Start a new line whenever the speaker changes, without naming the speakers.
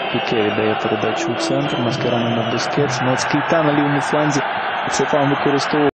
Піке віддає передачу у центр. Маскерано на Бускетс. Молодський та на лівому фланзі. Цей фаул використовував.